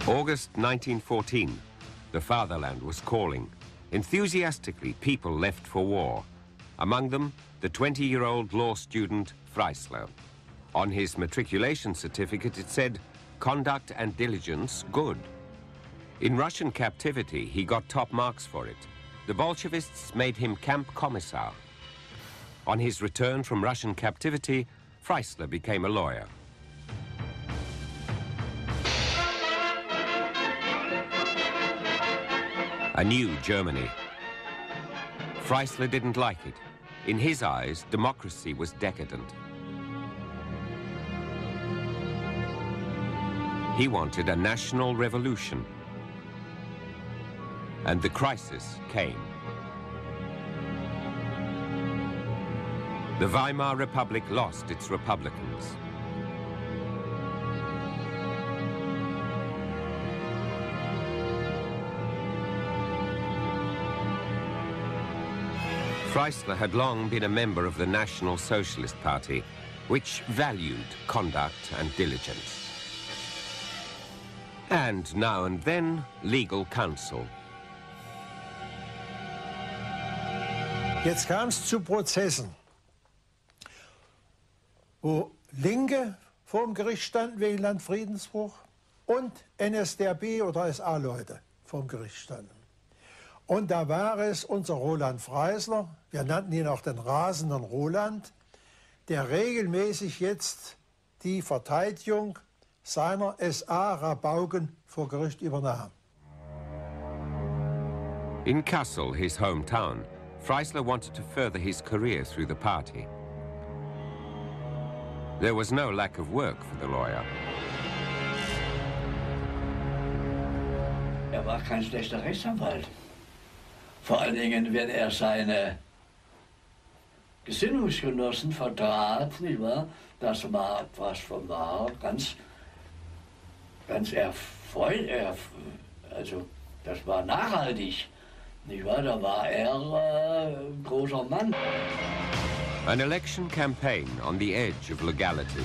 August 1914. The fatherland was calling. Enthusiastically, people left for war. Among them, the 20-year-old law student Freisler. On his matriculation certificate, it said, "Conduct and diligence good." In Russian captivity, he got top marks for it. The Bolshevists made him camp commissar. On his return from Russian captivity, Freisler became a lawyer. A new Germany. Freisler didn't like it. In his eyes, democracy was decadent. He wanted a national revolution. And the crisis came. The Weimar Republic lost its republicans. Freisler had long been a member of the National Socialist Party, which valued conduct and diligence. And now and then, legal counsel. Jetzt kam es zu Prozessen, wo Linke vor dem Gericht standen wegen Landfriedensbruch und NSDAP oder SA-Leute vor dem Gericht standen. Und da war es unser Roland Freisler, wir nannten ihn auch den rasenden Roland, der regelmäßig jetzt die Verteidigung seiner SA-Rabauken vor Gericht übernahm. In Kassel, his hometown, Freisler wanted to further his career through the party. There was no lack of work for the lawyer. Er war kein schlechter Rechtsanwalt. Vor allen Dingen, wenn er seine Gesinnungsgenossen vertrat, nicht wahr? Das war etwas von ganz erfreulich, also das war nachhaltig, nicht wahr? Da war er ein großer Mann. An election campaign on the edge of legality.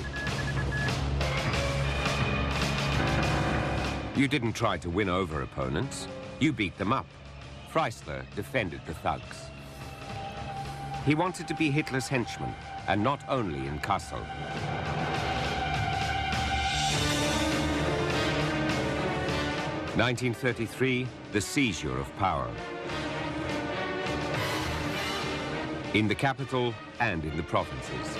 You didn't try to win over opponents, you beat them up. Freisler defended the thugs. He wanted to be Hitler's henchman, and not only in Kassel. In 1933, the seizure of power. In the capital and in the provinces.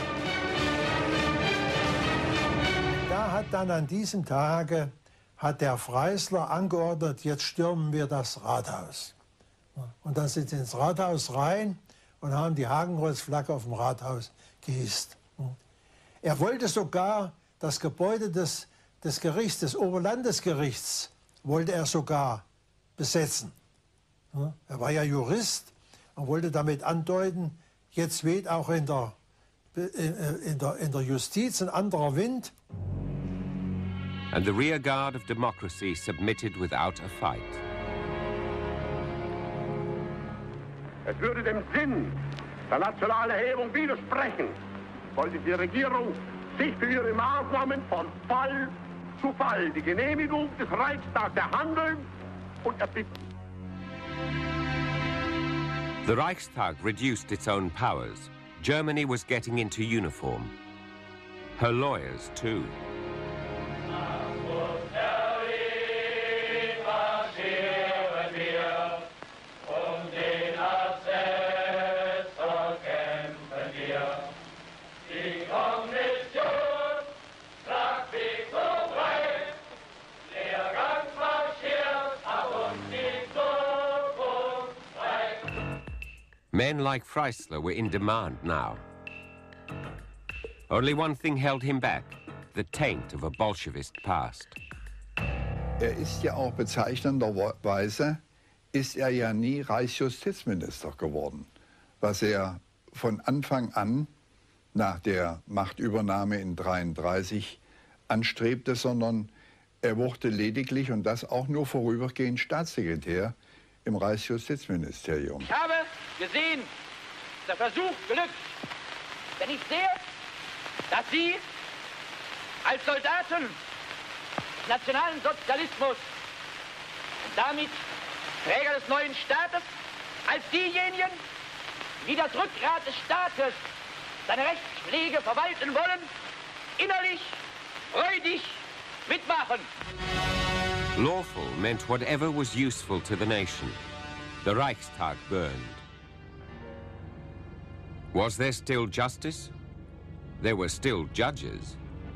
Da hat dann an diesem Tage der Freisler angeordnet, jetzt stürmen wir das Rathaus. Und dann sind sie ins Rathaus rein und haben die Hakenkreuzflagge auf dem Rathaus gehisst. Er wollte sogar das Gebäude des Gerichts, des Oberlandesgerichts, wollte er sogar besetzen. Er war ja Jurist und wollte damit andeuten, jetzt weht auch in der Justiz ein anderer Wind. And the rear guard of democracy submitted without a fight. Es würde dem Sinn der nationalen Erhebung widersprechen, wollte die Regierung sich für ihre Maßnahmen von Fall zu Fall die Genehmigung des Reichstags erhandeln und erbitten. The Reichstag reduced its own powers. Germany was getting into uniform. Her lawyers, too. Men like Freisler were in demand now. Only one thing held him back, the taint of a Bolshevist past. Ist ja auch bezeichnenderweise, ist ja nie Reichsjustizminister geworden, was von Anfang an nach der Machtübernahme in 1933 anstrebte, sondern wurde lediglich, und das auch nur vorübergehend, Staatssekretär im Reichsjustizministerium. Ich habe gesehen, der Versuch glückt, wenn ich sehe, dass Sie als Soldaten nationalen Sozialismus und damit Träger des neuen Staates als diejenigen, die das Rückgrat des Staates, seine Rechtspflege verwalten wollen, innerlich, freudig mitmachen. Lawful meant whatever was useful to the nation. The Reichstag burned. Was there still justice? There were still judges.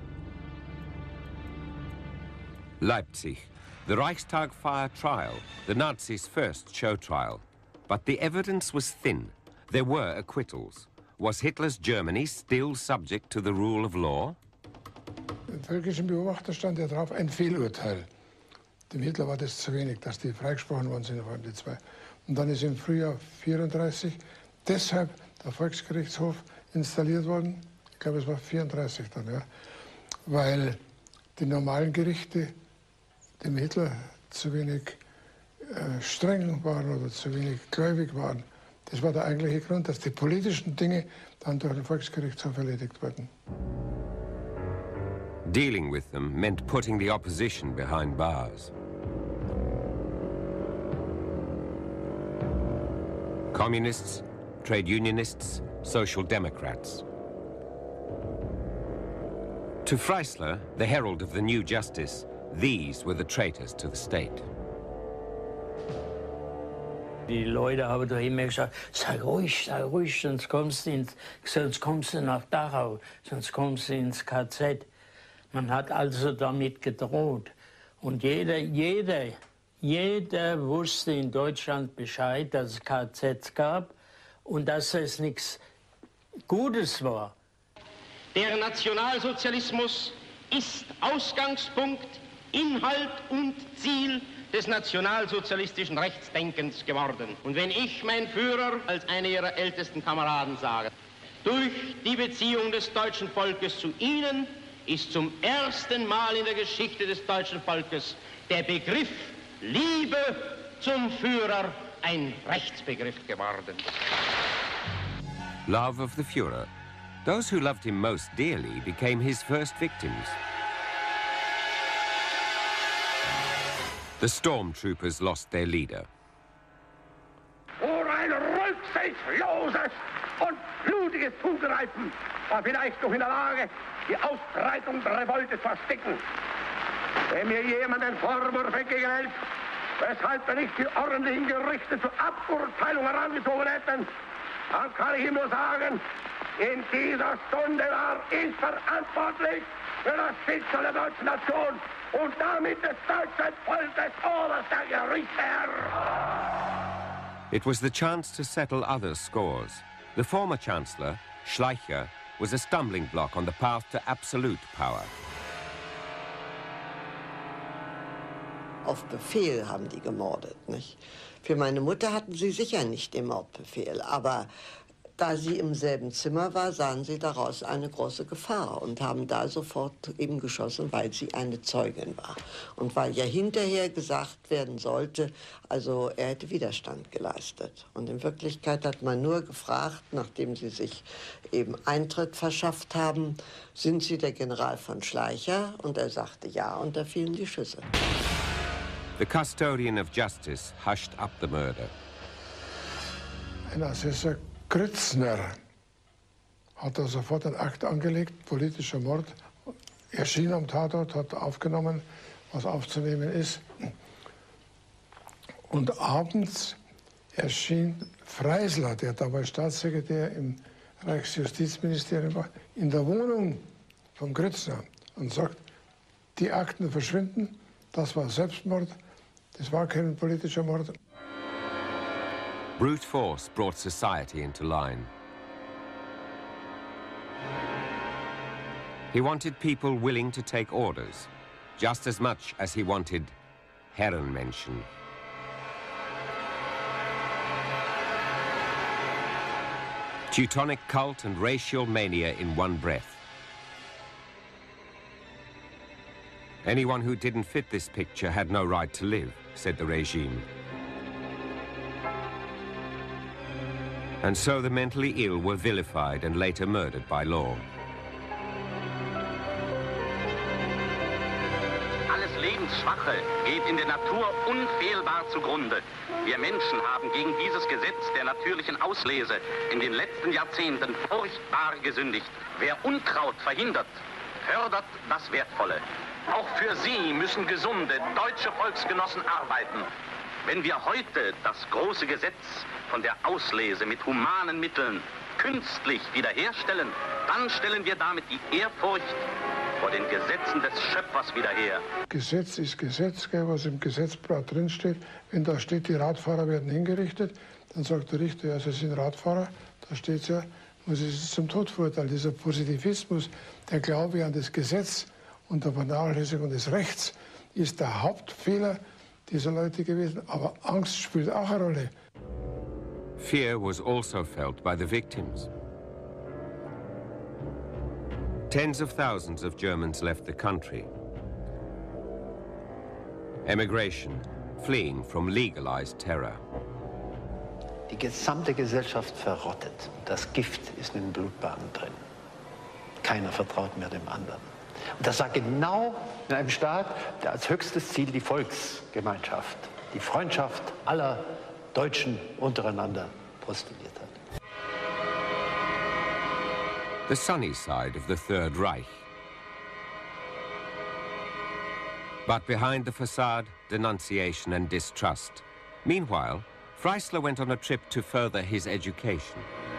Leipzig, the Reichstag fire trial, the Nazis' first show trial. But the evidence was thin. There were acquittals. Was Hitler's Germany still subject to the rule of law? Im völkischen Beobachter stand ja drauf, ein Fehlurteil. Dem Hitler war das zu wenig, dass die freigesprochen worden sind, vor allem die zwei. Und dann ist im Frühjahr 1934 deshalb der Volksgerichtshof installiert worden. Ich glaube, es war 1934 dann, ja. Weil die normalen Gerichte dem Hitler zu wenig streng waren oder zu wenig gläubig waren. Das war der eigentliche Grund, dass die politischen Dinge dann durch den Volksgerichtshof erledigt wurden. Dealing with them meant putting the opposition behind bars. Communists, trade unionists, social democrats. To Freisler, the herald of the new justice, these were the traitors to the state. Die Leute haben doch immer gesagt, sei ruhig, sonst kommst du nach Dachau, sonst kommst du ins KZ. Man hat also damit gedroht. Und jeder wusste in Deutschland Bescheid, dass es KZ gab und dass es nichts Gutes war. Der Nationalsozialismus ist Ausgangspunkt, Inhalt und Ziel des nationalsozialistischen Rechtsdenkens geworden. Und wenn ich, mein Führer, als einer Ihrer ältesten Kameraden sage, durch die Beziehung des deutschen Volkes zu Ihnen ist zum ersten Mal in der Geschichte des deutschen Volkes der Begriff Liebe zum Führer ein Rechtsbegriff geworden. Love of the Führer. Those who loved him most dearly became his first victims. The stormtroopers lost their leader. Vor ein rücksichtsloses und blutiges Zugreifen war vielleicht noch in der Lage, die Ausbreitung der Revolte zu ersticken. Wenn mir jemand einen Vorwurf entgegenhält, weshalb wir nicht die ordentlichen Gerichte zur Aburteilung herangezogen hätten, dann kann ich ihm nur sagen, in dieser Stunde war ich verantwortlich für das Schicksal der deutschen Nation und damit des deutschen Volkes oberster Gerichtsherr. It was the chance to settle other scores. The former chancellor, Schleicher, was a stumbling block on the path to absolute power. Auf Befehl haben die gemordet, nicht? Für meine Mutter hatten sie sicher nicht den Mordbefehl, aber da sie im selben Zimmer war, sahen sie daraus eine große Gefahr und haben da sofort eben geschossen, weil sie eine Zeugin war. Und weil ja hinterher gesagt werden sollte, also er hätte Widerstand geleistet. Und in Wirklichkeit hat man nur gefragt, nachdem sie sich eben Eintritt verschafft haben, sind Sie der General von Schleicher? Und er sagte ja, und da fielen die Schüsse. The custodian of justice hushed up the murder. Ein Assessor Grützner hat da sofort einen Akt angelegt, politischer Mord, erschien am Tatort, hat aufgenommen, was aufzunehmen ist. Und abends erschien Freisler, der damals Staatssekretär im Reichsjustizministerium war, in der Wohnung von Grützner und sagt, die Akten verschwinden, das war Selbstmord, das war kein politischer Mord. Brute force brought society into line. He wanted people willing to take orders, just as much as he wanted Herrenmenschen. Teutonic cult and racial mania in one breath. Anyone who didn't fit this picture had no right to live, said the regime. And so the mentally ill were vilified and later murdered by law. Alles Lebensschwache geht in der Natur unfehlbar zugrunde. Wir Menschen haben gegen dieses Gesetz der natürlichen Auslese in den letzten Jahrzehnten furchtbar gesündigt. Wer Unkraut verhindert, fördert das Wertvolle. Auch für Sie müssen gesunde deutsche Volksgenossen arbeiten. Wenn wir heute das große Gesetz von der Auslese mit humanen Mitteln künstlich wiederherstellen, dann stellen wir damit die Ehrfurcht vor den Gesetzen des Schöpfers wieder her. Gesetz ist Gesetz, was im Gesetzblatt drinsteht. Wenn da steht, die Radfahrer werden hingerichtet, dann sagt der Richter, ja, Sie sind Radfahrer, da steht es ja, muss es zum Tod verurteilen. Dieser Positivismus, der Glaube an das Gesetz und der Vernachlässigung des Rechts ist der Hauptfehler dieser Leute gewesen. Aber Angst spielt auch eine Rolle. Fear was also felt by the victims. Tens of thousands of Germans left the country. Emigration, fleeing from legalized terror. Die gesamte Gesellschaft verrottet. Das Gift ist in den Blutbahnen drin. Keiner vertraut mehr dem anderen. Und das war genau in einem Staat, der als höchstes Ziel die Volksgemeinschaft, die Freundschaft aller Deutschen untereinander postuliert hat. The sunny side of the Third Reich. But behind the facade, denunciation and distrust. Meanwhile, Freisler went on a trip to further his education.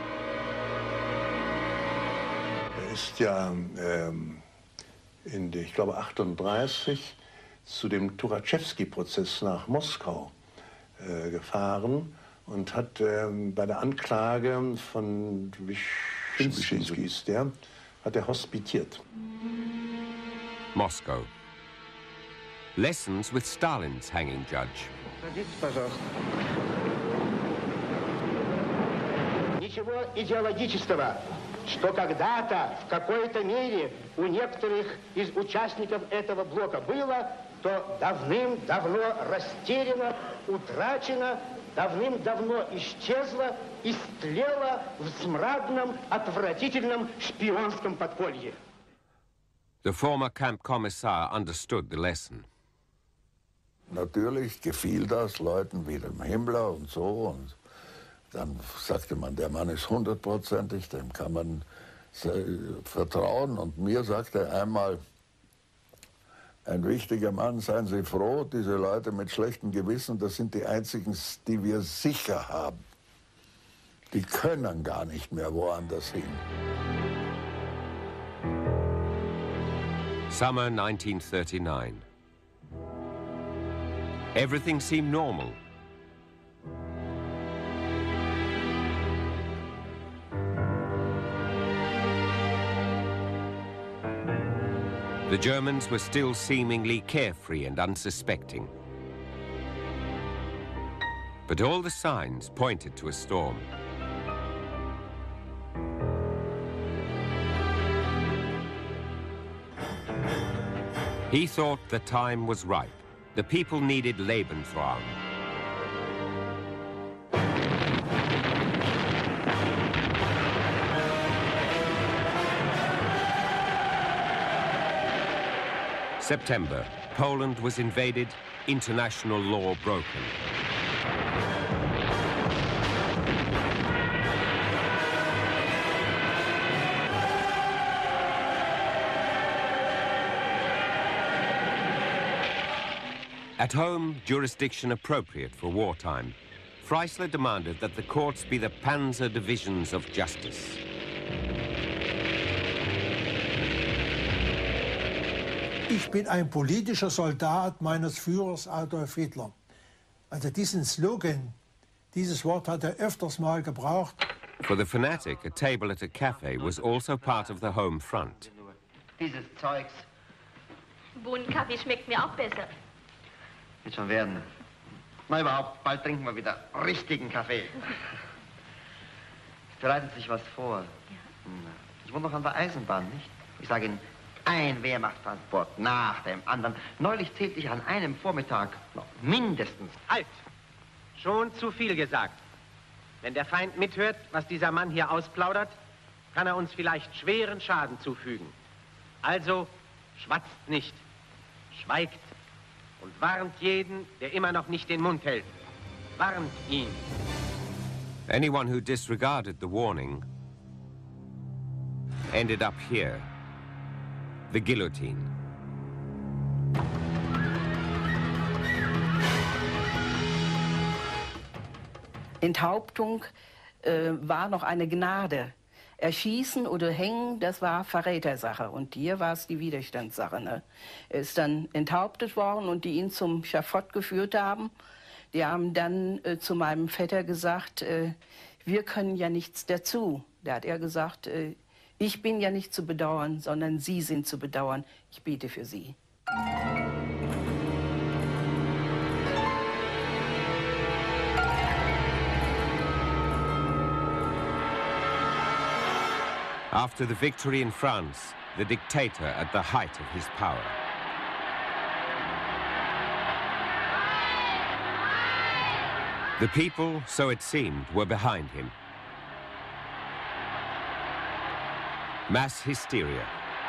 Ist ja ich glaube 38 zu dem Turatschewski-Prozess nach Moskau gefahren und hat bei der Anklage von Wyszynski ist der, hat er hospitiert. Moscow. Lessons with Stalin's hanging judge. Ничего идеологического, что когда-то в какой-то мере у некоторых из участников этого блока было, то давным-давно растеряно, утрачено, давным-давно исчезло, истлело в смрадном, отвратительном шпионском подполье. The former camp commissar understood the lesson. Natürlich gefiel das Leuten wie dem Himmler und so. Und dann sagte man, der Mann ist 100%ig, dem kann man vertrauen. Und mir sagte einmal ein wichtiger Mann, seien Sie froh, diese Leute mit schlechtem Gewissen, das sind die einzigen, die wir sicher haben. Die können gar nicht mehr woanders hin. Summer 1939. Everything seemed normal. The Germans were still seemingly carefree and unsuspecting. But all the signs pointed to a storm. He thought the time was ripe. The people needed Lebensraum. September, Poland was invaded, international law broken. At home, jurisdiction appropriate for wartime, Freisler demanded that the courts be the panzer divisions of justice. Ich bin ein politischer Soldat meines Führers Adolf Hitler. Also diesen Slogan, dieses Wort hat er öfters mal gebraucht. For the fanatic, a table at a cafe was also part of the home front. Dieses Zeugs. Bohnenkaffee schmeckt mir auch besser. Wird schon werden. Na überhaupt, bald trinken wir wieder richtigen Kaffee. Es bereitet sich was vor. Ja. Ich wohne noch an der Eisenbahn, nicht? Ich sage Ihnen, ein Wehrmachtstransport nach dem anderen. Neulich zählte ich an einem Vormittag noch mindestens. Halt! Schon zu viel gesagt. Wenn der Feind mithört, was dieser Mann hier ausplaudert, kann er uns vielleicht schweren Schaden zufügen. Also, schwatzt nicht. schweigt und warnt jeden, der immer noch nicht den Mund hält. Warnt ihn. Anyone who disregarded the warning ended up here, the guillotine. Enthauptung war noch eine Gnade. Erschießen oder hängen, das war Verrätersache. Und hier war es die Widerstandssache. Ne? Er ist dann enthauptet worden und die ihn zum Schafott geführt haben, die haben dann zu meinem Vetter gesagt, wir können ja nichts dazu. Da hat er gesagt, ich bin ja nicht zu bedauern, sondern Sie sind zu bedauern. Ich bete für Sie. After the victory in France, the dictator at the height of his power. The people, so it seemed, were behind him. Mass hysteria.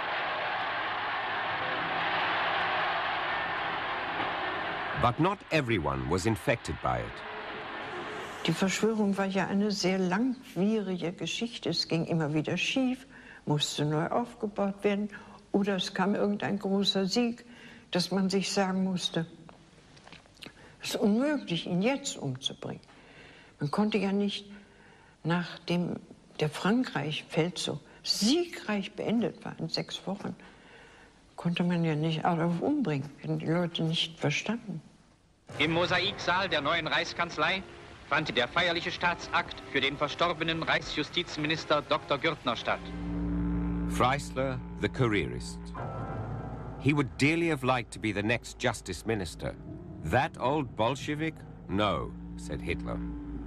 But not everyone was infected by it. Die Verschwörung war ja eine sehr langwierige Geschichte. Es ging immer wieder schief, musste neu aufgebaut werden. Oder es kam irgendein großer Sieg, dass man sich sagen musste, es ist unmöglich, ihn jetzt umzubringen. Man konnte ja nicht, nachdem der Frankreich-Feldzug siegreich beendet war, in 6 Wochen, konnte man ja nicht Adolf umbringen. Hätten die Leute nicht verstanden. Im Mosaiksaal der neuen Reichskanzlei fand der feierliche Staatsakt für den verstorbenen Reichsjustizminister Dr. Gürtner statt. Freisler, the careerist. He would dearly have liked to be the next justice minister. That old Bolshevik? No, said Hitler.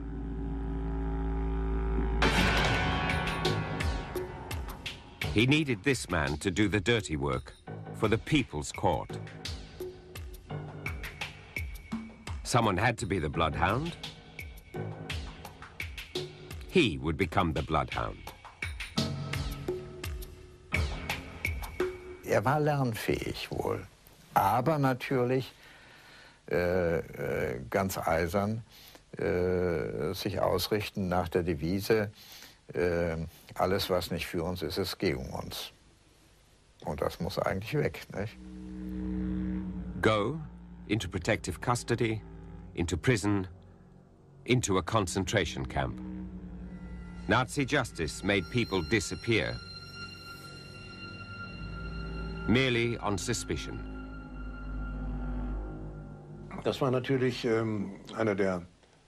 He needed this man to do the dirty work for the People's Court. Someone had to be the bloodhound. He would become the bloodhound. Er war lernfähig wohl, aber natürlich ganz eisern sich ausrichten nach der Devise, alles, was nicht für uns ist, ist gegen uns. Und das muss eigentlich weg, nicht? Go into protective custody, into prison, into a concentration camp. Nazi justice made people disappear, merely on suspicion. Das war natürlich einer der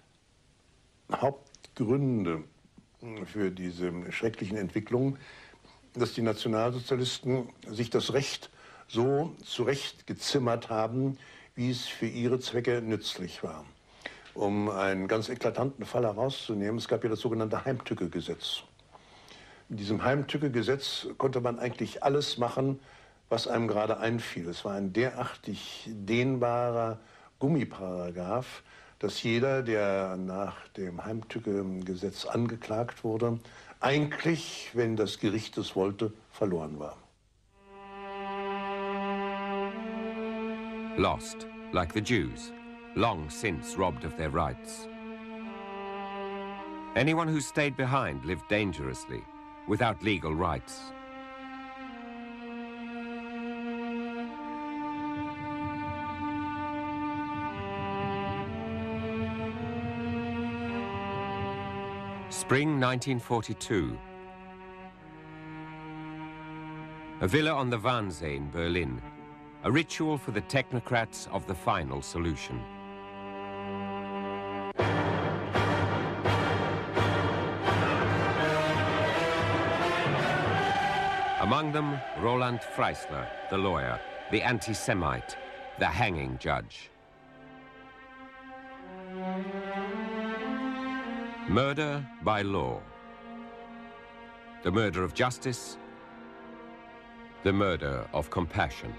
Hauptgründe für diese schrecklichen Entwicklungen, dass die Nationalsozialisten sich das Recht so zurechtgezimmert haben, wie es für ihre Zwecke nützlich war. Um einen ganz eklatanten Fall herauszunehmen, es gab ja das sogenannte Heimtücke-Gesetz. In diesem Heimtücke-Gesetz konnte man eigentlich alles machen, was einem gerade einfiel. Es war ein derartig dehnbarer Gummiparagraph, dass jeder, der nach dem Heimtücke-Gesetz angeklagt wurde, eigentlich, wenn das Gericht es wollte, verloren war. Lost, like the Jews, long since robbed of their rights. Anyone who stayed behind lived dangerously, without legal rights. Spring 1942. A villa on the Wannsee in Berlin. A ritual for the technocrats of the final solution. Among them, Roland Freisler, the lawyer, the anti-Semite, the hanging judge. Murder by law. The murder of justice. The murder of compassion.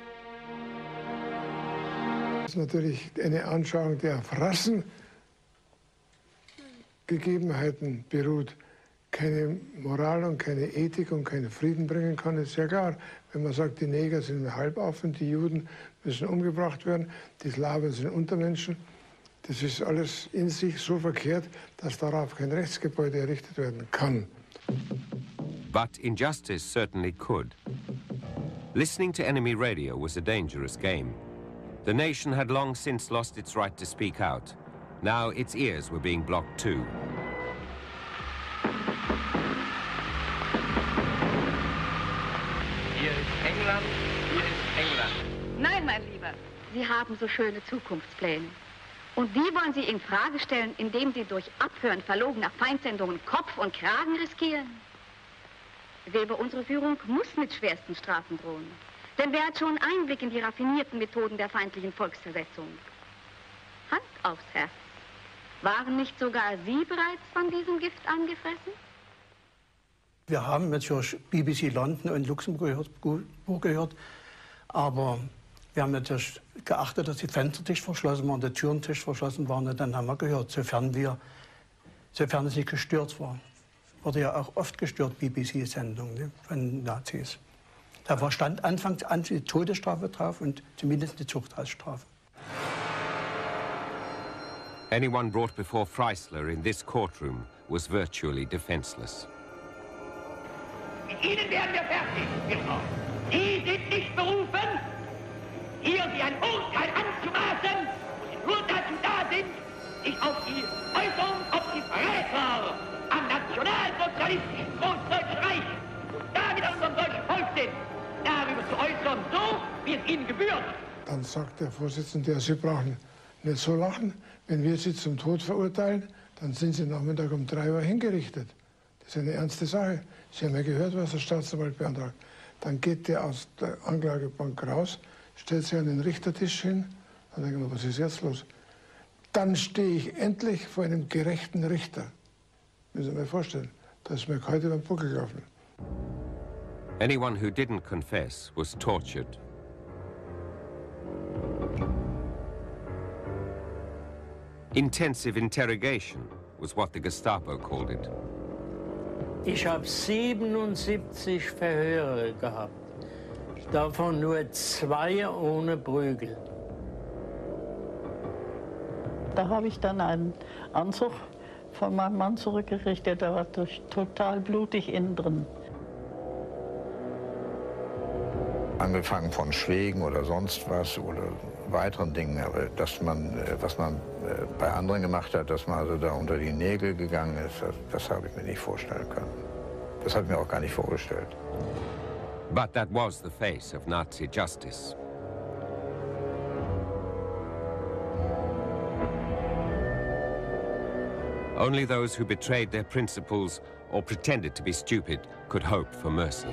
Das ist natürlich eine Anschauung, die auf Rassengegebenheiten beruht. keine Moral und keine Ethik und keinen Frieden bringen kann, ist ja klar. Wenn man sagt, die Neger sind Halbaffen, die Juden müssen umgebracht werden, die Slawen sind Untermenschen, das ist alles in sich so verkehrt, dass darauf kein Rechtsgebäude errichtet werden kann. But injustice certainly could. Listening to enemy radio was a dangerous game. The nation had long since lost its right to speak out. Now its ears were being blocked too. Hier ist England, hier ist England. Nein, mein Lieber, Sie haben so schöne Zukunftspläne. Und die wollen Sie in Frage stellen, indem Sie durch Abhören verlogener Feindsendungen Kopf und Kragen riskieren? Weber, unsere Führung muss mit schwersten Strafen drohen. Denn wer hat schon Einblick in die raffinierten Methoden der feindlichen Volkszersetzung? Hand aufs Herz. Waren nicht sogar Sie bereits von diesem Gift angefressen? Wir haben natürlich BBC London und Luxemburg gehört, aber wir haben natürlich geachtet, dass die Fenster dicht verschlossen waren, die Türen dicht verschlossen waren, und dann haben wir gehört, sofern es nicht gestört war. Wurde ja auch oft gestört, BBC-Sendung, ne, von Nazis. Da stand anfangs die Todesstrafe drauf und zumindest die Zuchthausstrafe. Anyone brought before Freisler in this courtroom was virtually defenseless. Mit Ihnen werden wir fertig, Gürtner. Sie sind nicht berufen, hier Sie ein Urteil anzumaßen, wo Sie nur dazu da sind, sich auf die Äußerung, ob Sie Verräter am nationalsozialistischen Großdeutschen Reich und damit an unserem deutschen Volk sind, darüber zu äußern, so wie es Ihnen gebührt. Dann sagt der Vorsitzende, ja, Sie brauchen nicht so lachen. Wenn wir Sie zum Tod verurteilen, dann sind Sie Nachmittag um 3 Uhr hingerichtet. Das ist eine ernste Sache. Sie haben ja gehört, was der Staatsanwalt beantragt. Dann geht der aus der Anklagebank raus, stellt sich an den Richtertisch hin, dann denke ich mir, was ist jetzt los? Dann stehe ich endlich vor einem gerechten Richter. Müssen Sie mir vorstellen, da ist mir heute beim Buckel gelaufen. Anyone who didn't confess was tortured. Intensive interrogation was what the Gestapo called it. Ich habe 77 Verhöre gehabt, davon nur 2 ohne Prügel. Da habe ich dann einen Anzug von meinem Mann zurückgekriegt, der war total blutig innen drin. Angefangen von Schwägen oder sonst was oder weiteren Dingen, aber dass man, was man bei anderen gemacht hat, dass man also da unter die Nägel gegangen ist, das habe ich mir nicht vorstellen können. Das habe ich mir auch gar nicht vorgestellt. But that was the face of Nazi justice. Only those who betrayed their principles or pretended to be stupid could hope for mercy.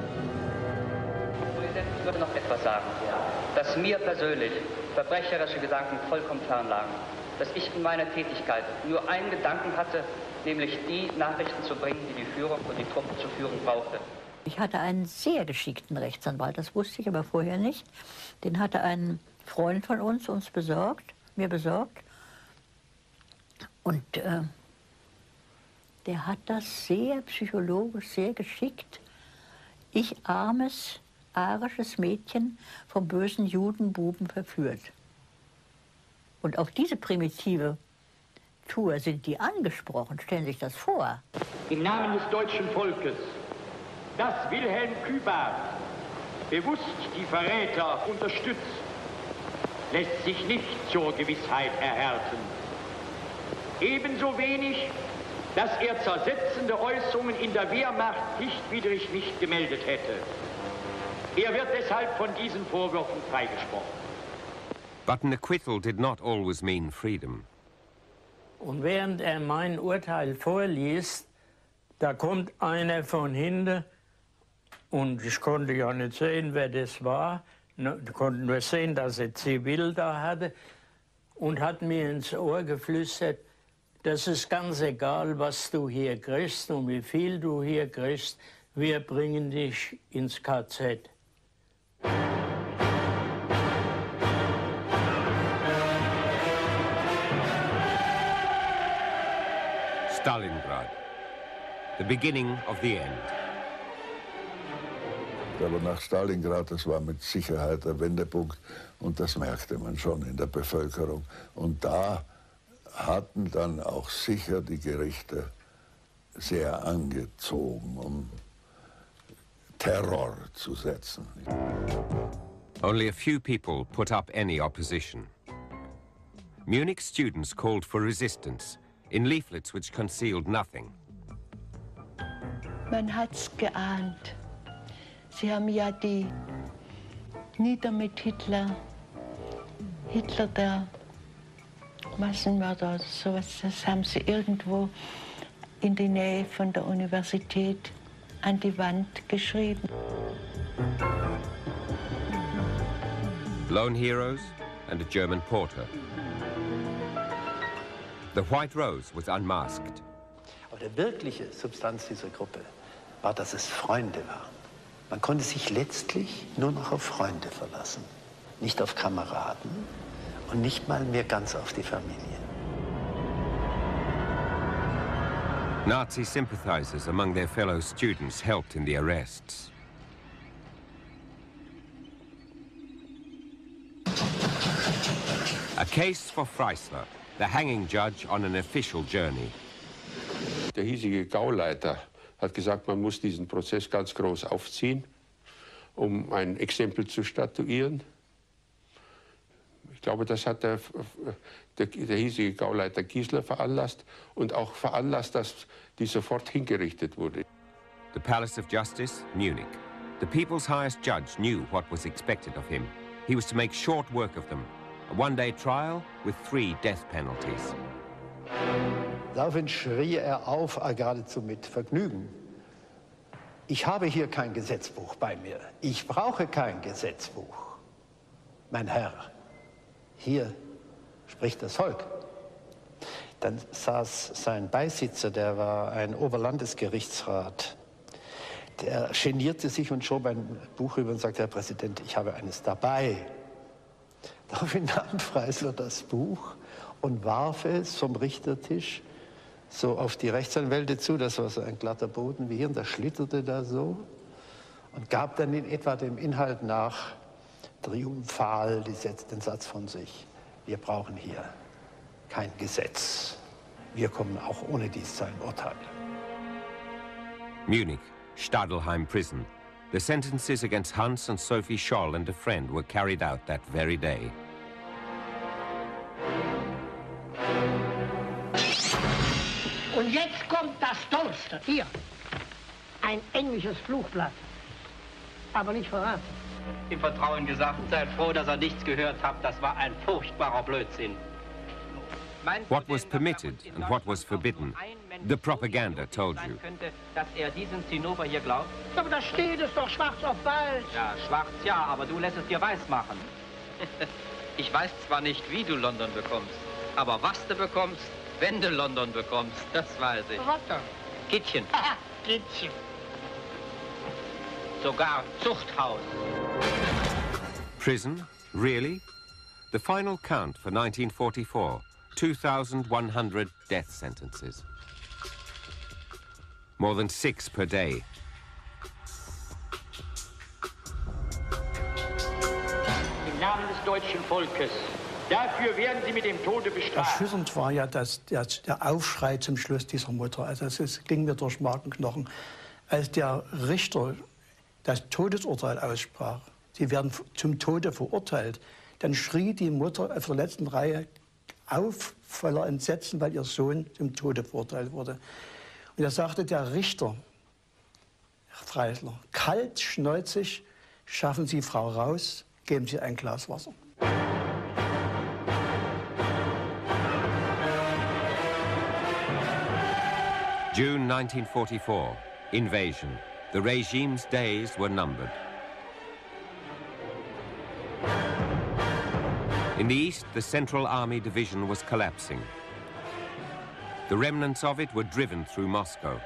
Ich würde noch etwas sagen, dass mir persönlich verbrecherische Gedanken vollkommen fern lagen. Dass ich in meiner Tätigkeit nur einen Gedanken hatte, nämlich die Nachrichten zu bringen, die die Führung und die Truppen zu führen brauchte. Ich hatte einen sehr geschickten Rechtsanwalt, das wusste ich aber vorher nicht. Den hatte ein Freund von uns mir besorgt. Und der hat das sehr psychologisch, sehr geschickt. Ich, armes, arisches Mädchen, vom bösen Judenbuben verführt. Und auf diese primitive Tour sind die angesprochen. Stellen Sie sich das vor. Im Namen des deutschen Volkes, das Wilhelm Kübart bewusst die Verräter unterstützt, lässt sich nicht zur Gewissheit erhärten. Ebenso wenig, dass er zersetzende Äußerungen in der Wehrmacht pflichtwidrig nicht gemeldet hätte. Er wird deshalb von diesen Vorwürfen freigesprochen. But an acquittal did not always mean freedom. Und während er mein Urteil vorliest, da kommt einer von hinten, und ich konnte ja nicht sehen, wer das war, ich konnte nur sehen, dass er Zivil da hatte, und hat mir ins Ohr geflüstert, das ist ganz egal, was du hier kriegst und wie viel du hier kriegst, wir bringen dich ins KZ. Stalingrad. the beginning of the end. Aber nach Stalingrad, das war mit Sicherheit der Wendepunkt und das merkte man schon in der Bevölkerung. Und da hatten dann auch sicher die Gerichte sehr angezogen, um Terror zu setzen. Only a few people put up any opposition. Munich students called for resistance in leaflets which concealed nothing. Man hat's geahnt. Sie haben ja die Nieder mit Hitler, der Massenmörder oder sowas, das haben sie irgendwo in die Nähe von der Universität an die Wand geschrieben. Lone heroes and a German porter. The White Rose was unmasked. Aber die wirkliche Substanz dieser Gruppe war, dass es Freunde waren. Man konnte sich letztlich nur noch auf Freunde verlassen, nicht auf Kameraden und nicht mal mehr ganz auf die Familie. Nazi sympathizers among their fellow students helped in the arrests. A case for Freisler, the hanging judge on an official journey. Der hiesige Gauleiter hat gesagt, man muss diesen Prozess ganz groß aufziehen, um ein Exempel zu statuieren. Ich glaube, das hat der hiesige Gauleiter Giesler veranlasst und auch veranlasst, dass die sofort hingerichtet wurde. The Palace of Justice, Munich. The people's highest judge knew what was expected of him. He was to make short work of them. A one-day trial with 3 death penalties. Daraufhin schrie er auf, geradezu mit Vergnügen: Ich habe hier kein Gesetzbuch bei mir. Ich brauche kein Gesetzbuch. Mein Herr, hier spricht das Volk. Dann saß sein Beisitzer, der war ein Oberlandesgerichtsrat. Der genierte sich und schob ein Buch rüber und sagte: Herr Präsident, ich habe eines dabei. Daraufhin nahm Freisler das Buch und warf es vom Richtertisch so auf die Rechtsanwälte zu. Das war so ein glatter Boden wie hier, und das schlitterte da so und gab dann in etwa dem Inhalt nach triumphal den Satz von sich: Wir brauchen hier kein Gesetz. Wir kommen auch ohne dies zu einem Urteil. Munich, Stadelheim prison. The sentences against Hans and Sophie Scholl and a friend were carried out that very day. Und jetzt kommt das Tollste. Hier, ein englisches Fluchblatt. Aber nicht verraten. Im Vertrauen gesagt, seid froh, dass ihr nichts gehört habt. Das war ein furchtbarer Blödsinn. What was permitted and what was forbidden, the propaganda told you. Dass diesen Zinnober hier glaubt? Aber da steht es doch schwarz auf weiß. Ja, schwarz ja, aber du lässt es dir weiß machen. Ich weiß zwar nicht, wie du London bekommst, aber was du bekommst, wenn du London bekommst, das weiß ich. Was denn? Kittchen. Aha, Kittchen. Sogar Zuchthaus. Prison? Really? The final count for 1944. 2,100 death sentences. More than 6 per day. Im Namen des deutschen Volkes, dafür werden Sie mit dem Tode bestraft. Erschütternd war ja der Aufschrei zum Schluss dieser Mutter. Also es ging mir durch Mark und Knochen. Als der Richter das Todesurteil aussprach, sie werden zum Tode verurteilt, dann schrie die Mutter auf der letzten Reihe auf, voller Entsetzen, weil ihr Sohn zum Tode verurteilt wurde. Und da sagte der Richter, Herr Freisler, kaltschnäuzig, schaffen Sie Frau raus, geben Sie ein Glas Wasser. June 1944, invasion. The regime's days were numbered. In the east, the Central Army Division was collapsing. The remnants of it were driven through Moscow.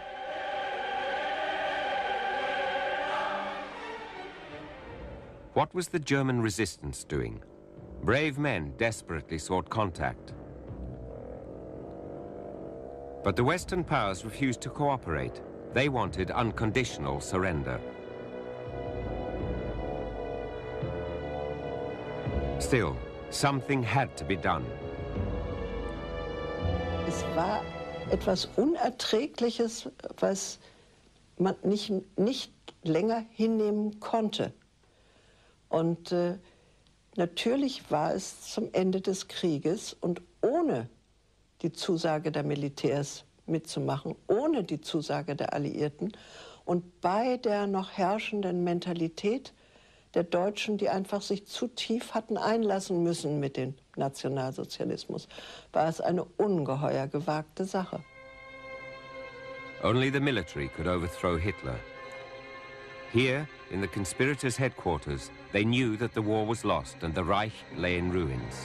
What was the German resistance doing? Brave men desperately sought contact. But the Western powers refused to cooperate. They wanted unconditional surrender. Still, something had to be done. Es war etwas Unerträgliches, was man nicht länger hinnehmen konnte. Und natürlich war es zum Ende des Krieges und ohne die Zusage der Militärs mitzumachen, ohne die Zusage der Alliierten und bei der noch herrschenden Mentalität der Deutschen, die einfach sich zu tief hatten einlassen müssen mit dem Nationalsozialismus, war es eine ungeheuer gewagte Sache. Only the military could overthrow Hitler. Here, in the conspirators' headquarters, they knew that the war was lost and the Reich lay in ruins.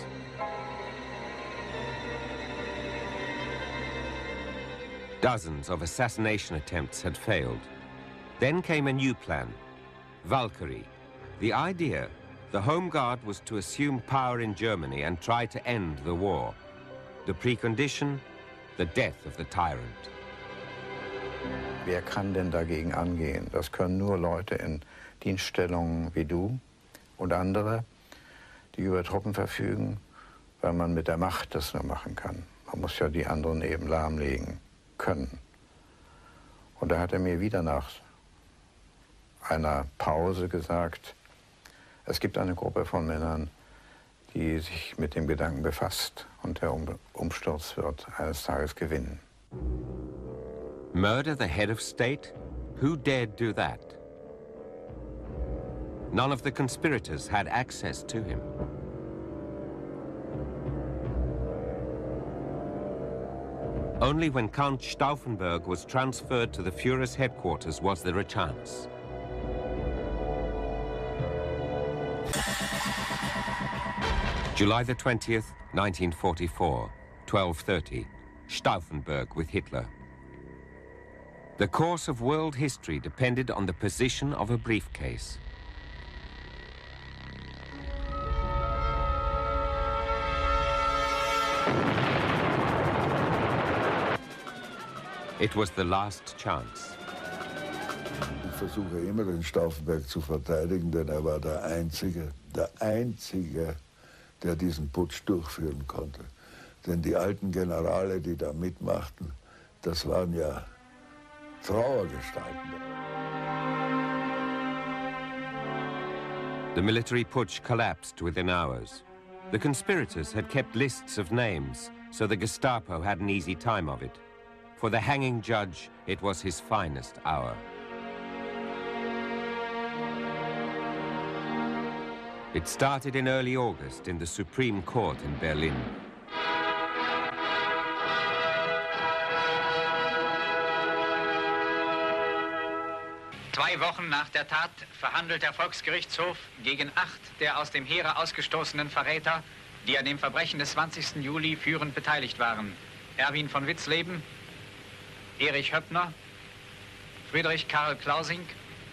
Dozens of assassination attempts had failed. Then came a new plan, Valkyrie. The idea, the Home Guard was to assume power in Germany and try to end the war. The precondition, the death of the tyrant. Wer kann denn dagegen angehen? Das können nur Leute in Dienststellungen wie du und andere, die über Truppen verfügen, weil man mit der Macht das nur machen kann. Man muss ja die anderen eben lahmlegen können. Und da hat er mir wieder nach einer Pause gesagt, es gibt eine Gruppe von Männern, die sich mit dem Gedanken befasst und der Umsturz wird eines Tages gewinnen. Murder the head of state? Who dared do that? None of the conspirators had access to him. Only when Count Stauffenberg was transferred to the Führer's headquarters was there a chance. July the 20th, 1944, 12:30, Stauffenberg with Hitler. The course of world history depended on the position of a briefcase. It was the last chance. Ich versuche immer, den Stauffenberg zu verteidigen, denn er war der Einzige, der diesen Putsch durchführen konnte. Denn die alten Generale, die da mitmachten, das waren ja Trauergestalten. The military putsch collapsed within hours. The conspirators had kept lists of names, so the Gestapo had an easy time of it. For the hanging judge, it was his finest hour. It started in early August in the Supreme Court in Berlin. Zwei Wochen nach der Tat verhandelt der Volksgerichtshof gegen 8 der aus dem Heere ausgestoßenen Verräter, die an dem Verbrechen des 20. Juli führend beteiligt waren. Erwin von Witzleben, Erich Höppner, Friedrich Karl Klausing.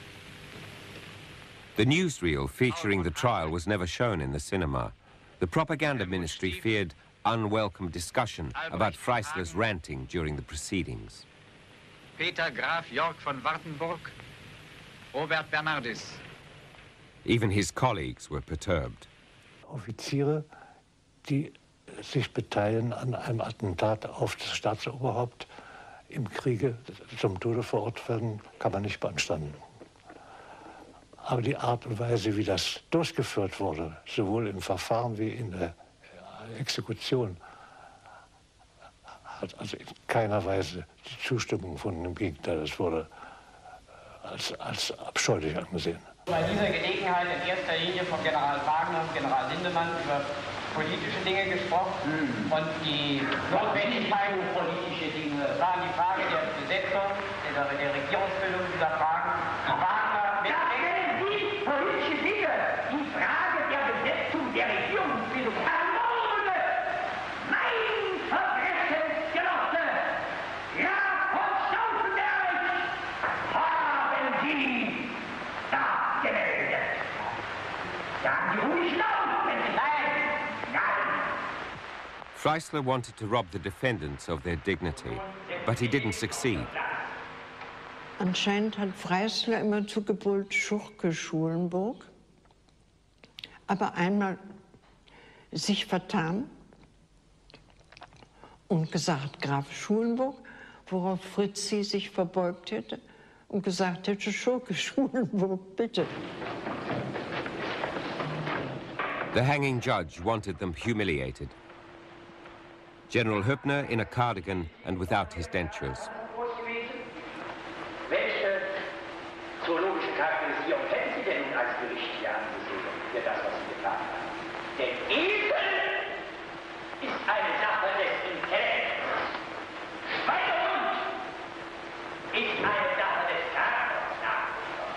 The newsreel featuring the trial was never shown in the cinema. The propaganda ministry feared unwelcome discussion about Freisler's ranting during the proceedings. Peter Graf Jörg von Wartenburg, Robert Bernardis. Even his colleagues were perturbed. Offiziere, die sich beteiligen an einem Attentat auf das Staatsoberhaupt im Kriege zum Tode verurteilt werden, kann man nicht beanstanden. Aber die Art und Weise, wie das durchgeführt wurde, sowohl im Verfahren wie in der Exekution, hat also in keiner Weise die Zustimmung von dem Gegenteil. Das wurde als abscheulich angesehen. Bei dieser Gelegenheit in erster Linie von General Wagner und General Lindemann über politische Dinge gesprochen und die Notwendigkeit politische Dinge waren die Frage der Besetzung, der Regierungsbildung dieser Fragen. Wagner mit die politische Dinge, die Frage der Besetzung der Regierungsbildung. Ermorde! Mein Verbrechensgenosse! Ja, von Stauffenberg haben Sie da gemeldet. Sagen Sie ruhig laut, wenn Sie Freisler wanted to rob the defendants of their dignity, but he didn't succeed. Anscheinend hat Freisler immer zugebrüllt, Schurke Schulenburg, aber einmal sich vertan und gesagt Graf Schulenburg, worauf Fritzi sich verbeugt hätte und gesagt hätte, Schurke Schulenburg, bitte. The hanging judge wanted them humiliated. General Höppner in a cardigan and without his dentures. Welche zoologische Charakterisierung hätten Sie denn als Gericht hier angesehen für das, was Sie getan haben? Der Esel ist eine Sache des Intellekts. Schweinehund ist eine Sache des Charakters.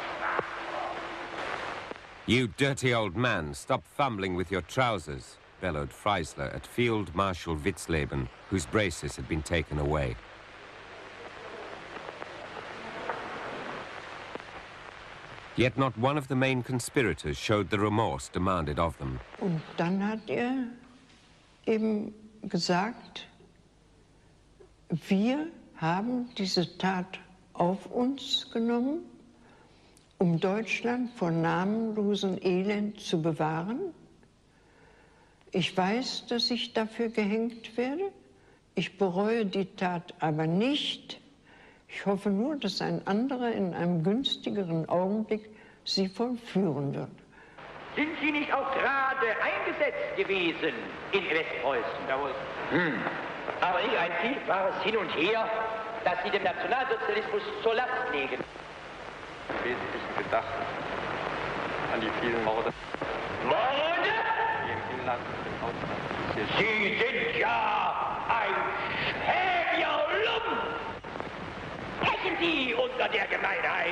You dirty old man, stop fumbling with your trousers, bellowed Freisler at Field Marshal Witzleben, whose braces had been taken away. Yet not one of the main conspirators showed the remorse demanded of them. Und dann hat er eben gesagt, wir haben diese Tat auf uns genommen, um Deutschland vor namenlosem Elend zu bewahren. Ich weiß, dass ich dafür gehängt werde. Ich bereue die Tat aber nicht. Ich hoffe nur, dass ein anderer in einem günstigeren Augenblick sie vollführen wird. Sind Sie nicht auch gerade eingesetzt gewesen in Westpreußen? Jawohl. Aber nicht ein vielfaches Hin und Her, das Sie dem Nationalsozialismus zur Last legen. Im Wesentlichen gedacht an die vielen Morde. Morde? Die im Inland und Ausland passiert. Sie sind ja ein schäbiger Lump! Brechen Sie unter der Gemeinheit!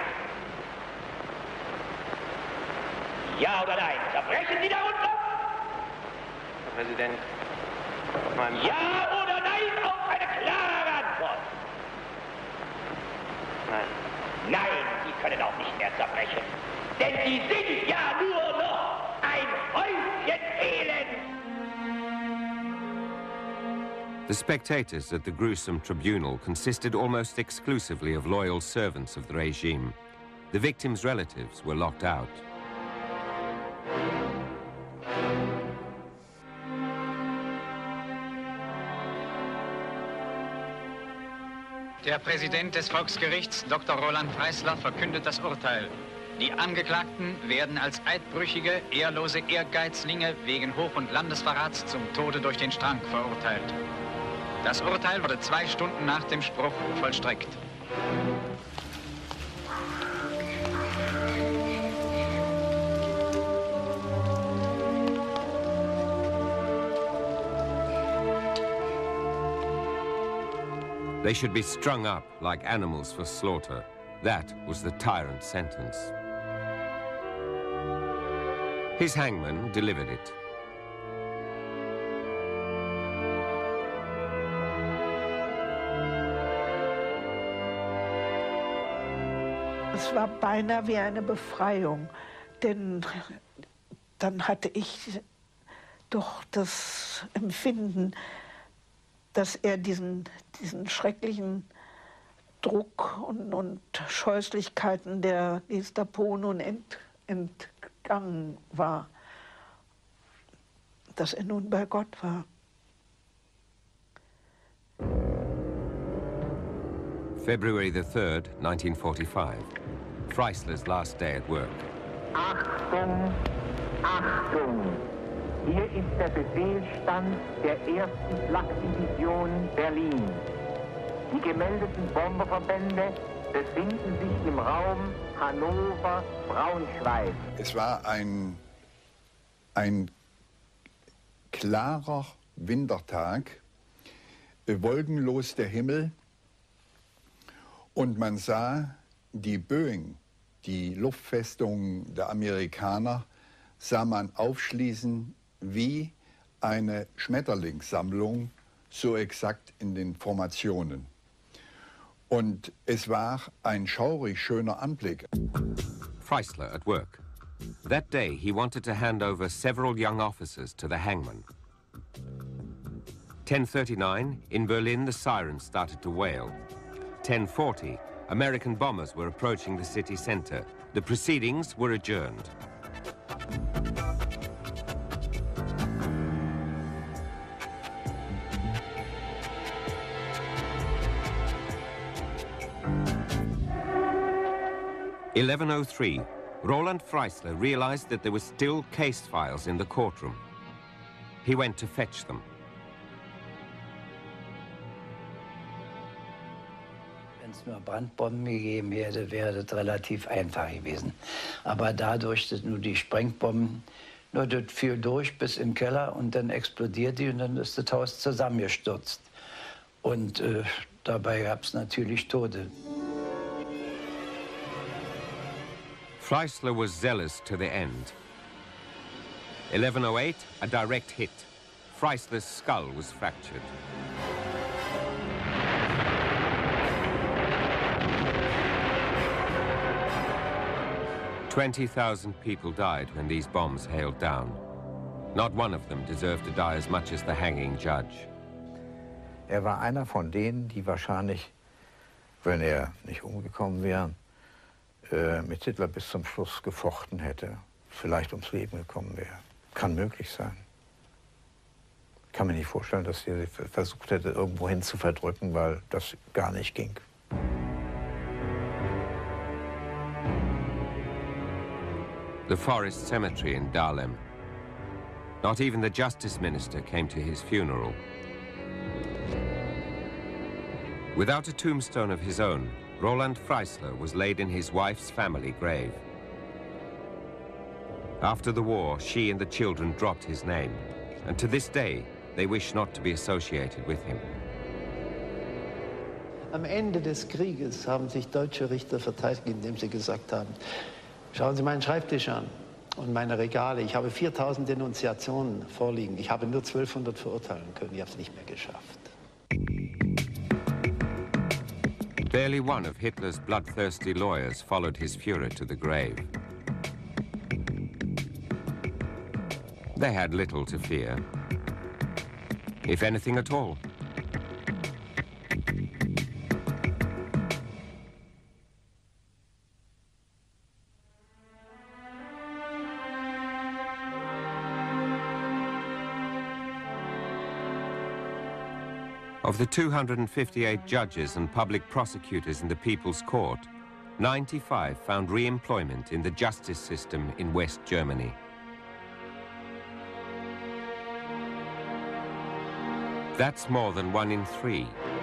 Ja oder nein? Zerbrechen Sie darunter? Herr Präsident, auf meinem... Ja oder nein auf eine klare Antwort? Nein. Nein, Sie können auch nicht mehr zerbrechen. Denn Sie sind ja nur noch ein Häufchen Elend! The spectators at the gruesome tribunal consisted almost exclusively of loyal servants of the regime. The victims' relatives were locked out. Der Präsident des Volksgerichts, Dr. Roland Freisler, verkündet das Urteil. Die Angeklagten werden als eidbrüchige, ehrlose Ehrgeizlinge wegen Hoch- und Landesverrats zum Tode durch den Strang verurteilt. Das Urteil wurde 2 Stunden nach dem Spruch vollstreckt. They should be strung up like animals for slaughter. That was the tyrant's sentence. His hangman delivered it. Es war beinahe wie eine Befreiung, denn dann hatte ich doch das Empfinden, dass er diesen schrecklichen Druck und Scheußlichkeiten der Gestapo nun entgangen war, dass er nun bei Gott war. February the 3rd, 1945. Freisler's last day at work. Achtung, Achtung! Hier ist der Befehlsstand der 1. Flakdivision Berlin. Die gemeldeten Bomberverbände befinden sich im Raum Hannover-Braunschweig. Es war ein klarer Wintertag, wolkenlos der Himmel, und man sah die Böen, die Luftfestungen der Amerikaner, sah man aufschließen wie eine Schmetterlingssammlung, so exakt in den Formationen. Und es war ein schaurig schöner Anblick. Freisler at work. That day he wanted to hand over several young officers to the hangman. 10:39, in Berlin the sirens started to wail. 10:40, American bombers were approaching the city center. The proceedings were adjourned. At 11:03, Roland Freisler realized that there were still case files in the courtroom. He went to fetch them. Wenn es nur Brandbomben gegeben hätte, wäre das relativ einfach gewesen. Aber dadurch, dass nur die Sprengbomben, nur das fiel durch bis im Keller und dann explodiert die und dann ist das Haus zusammengestürzt. Und dabei gab es natürlich Tote. Freisler was zealous to the end. 11:08, a direct hit. Freisler's skull was fractured. "20,000 people died when these bombs hailed down. Not one of them deserved to die as much as the hanging judge." Er war einer von denen, die wahrscheinlich, wenn er nicht umgekommen wäre, mit Hitler bis zum Schluss gefochten hätte, vielleicht ums Leben gekommen wäre. Kann möglich sein. Ich kann mir nicht vorstellen, dass er versucht hätte, irgendwo hin zu verdrücken, weil das gar nicht ging. The Forest Cemetery in Dahlem. Not even the Justice Minister came to his funeral. Without a tombstone of his own, Roland Freisler was laid in his wife's family grave. After the war, she and the children dropped his name, and to this day, they wish not to be associated with him. Am Ende des Krieges haben sich deutsche Richter verteidigt, indem sie gesagt haben, schauen Sie meinen Schreibtisch an und meine Regale. Ich habe 4.000 Denunziationen vorliegen. Ich habe nur 1.200 verurteilen können. Ich habe es nicht mehr geschafft. Barely one of Hitler's bloodthirsty lawyers followed his Führer to the grave. They had little to fear, if anything at all. Of the 258 judges and public prosecutors in the People's Court, 95 found re-employment in the justice system in West Germany. That's more than 1 in 3.